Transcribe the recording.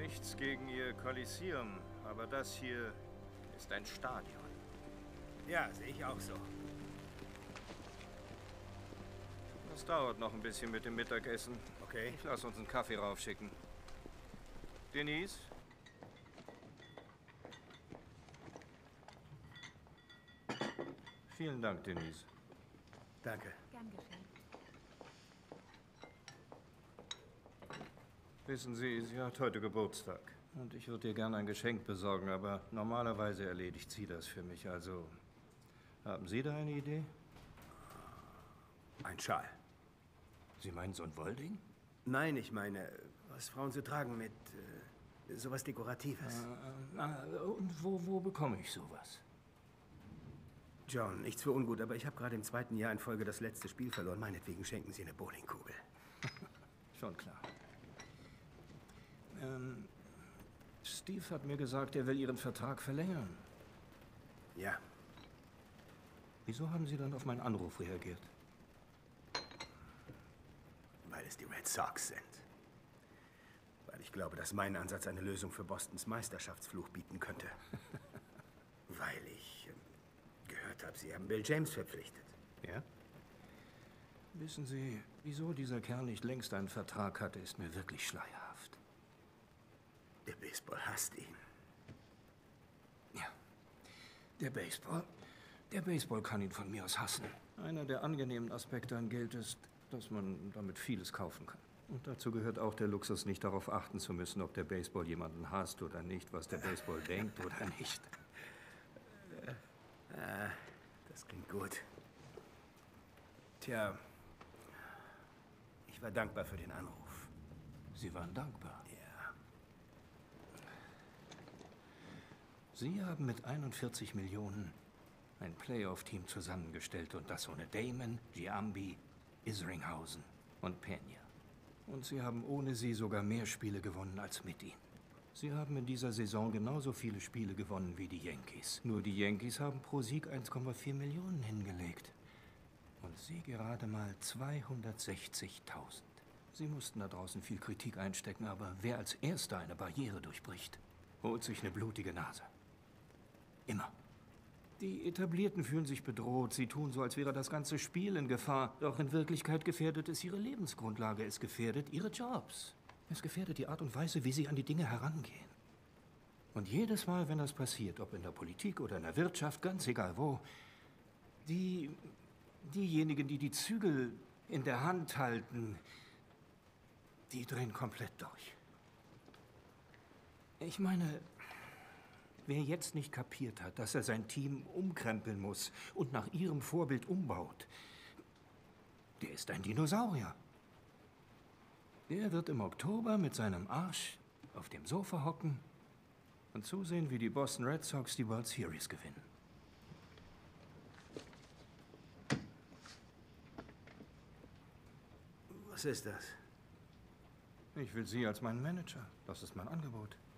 nichts gegen Ihr Kolosseum, aber das hier ist ein Stadion. Ja, sehe ich auch so. Das dauert noch ein bisschen mit dem Mittagessen. Okay. Ich lasse uns einen Kaffee raufschicken. Denise? Vielen Dank, Denise. Danke. Gern geschehen. Wissen Sie, sie hat heute Geburtstag. Und ich würde ihr gerne ein Geschenk besorgen, aber normalerweise erledigt sie das für mich. Also, haben Sie da eine Idee? Ein Schal. Sie meinen so ein Wollding? Nein, ich meine, was Frauen so tragen mit sowas Dekoratives. Und wo bekomme ich sowas? John, nichts für ungut, aber ich habe gerade im 2. Jahr in Folge das letzte Spiel verloren. Meinetwegen schenken Sie eine Bowlingkugel. Schon klar. Steve hat mir gesagt, er will Ihren Vertrag verlängern. Ja. Wieso haben Sie dann auf meinen Anruf reagiert? Weil es die Red Sox sind. Weil ich glaube, dass mein Ansatz eine Lösung für Bostons Meisterschaftsfluch bieten könnte. Weil ich gehört habe, Sie haben Bill James verpflichtet. Ja? Wissen Sie, wieso dieser Kerl nicht längst einen Vertrag hatte, ist mir wirklich schleierhaft. Der Baseball hasst ihn. Ja, der Baseball kann ihn von mir aus hassen. Einer der angenehmen Aspekte an Geld ist, dass man damit vieles kaufen kann. Und dazu gehört auch der Luxus, nicht darauf achten zu müssen, ob der Baseball jemanden hasst oder nicht, was der Baseball denkt oder nicht. Das klingt gut. Tja, ich war dankbar für den Anruf. Sie waren dankbar. Ja. Sie haben mit 41 Millionen ein Playoff-Team zusammengestellt und das ohne Damon, Giambi, Isringhausen und Peña. Und Sie haben ohne sie sogar mehr Spiele gewonnen als mit ihnen. Sie haben in dieser Saison genauso viele Spiele gewonnen wie die Yankees. Nur die Yankees haben pro Sieg 1,4 Millionen hingelegt. Und Sie gerade mal 260.000. Sie mussten da draußen viel Kritik einstecken, aber wer als Erster eine Barriere durchbricht, holt sich eine blutige Nase. Immer. Die Etablierten fühlen sich bedroht. Sie tun so, als wäre das ganze Spiel in Gefahr. Doch in Wirklichkeit gefährdet es ihre Lebensgrundlage. Es gefährdet ihre Jobs. Es gefährdet die Art und Weise, wie sie an die Dinge herangehen. Und jedes Mal, wenn das passiert, ob in der Politik oder in der Wirtschaft, ganz egal wo, diejenigen, die die Zügel in der Hand halten, die drehen komplett durch. Ich meine, wer jetzt nicht kapiert hat, dass er sein Team umkrempeln muss und nach ihrem Vorbild umbaut, der ist ein Dinosaurier. Der wird im Oktober mit seinem Arsch auf dem Sofa hocken und zusehen, wie die Boston Red Sox die World Series gewinnen. Was ist das? Ich will Sie als meinen Manager. Das ist mein Angebot.